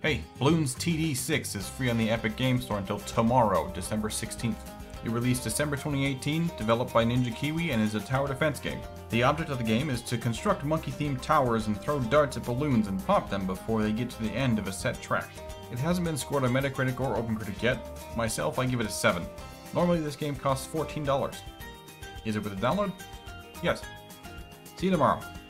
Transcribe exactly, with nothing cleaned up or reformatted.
Hey, Bloons T D six is free on the Epic Game Store until tomorrow, December sixteenth. It released December twenty eighteen, developed by Ninja Kiwi, and is a tower defense game. The object of the game is to construct monkey-themed towers and throw darts at balloons and pop them before they get to the end of a set track. It hasn't been scored on Metacritic or OpenCritic yet. Myself, I give it a seven. Normally this game costs fourteen dollars. Is it worth a download? Yes. See you tomorrow.